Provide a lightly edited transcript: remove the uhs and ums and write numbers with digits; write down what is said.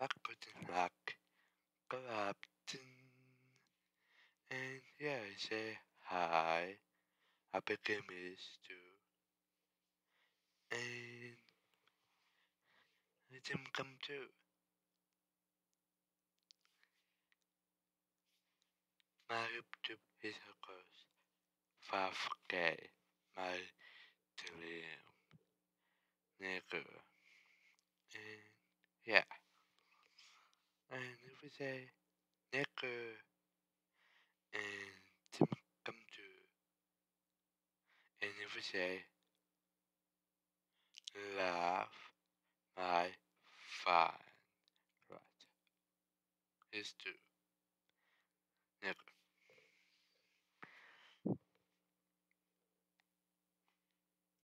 like Clapton. And yeah, say hi. I became this too. And let him come too. My YouTube is of course 5K. My dream nigga. And yeah. And if we say nigga and Tim come too. And if we say love my fine right. It's too. Nigga.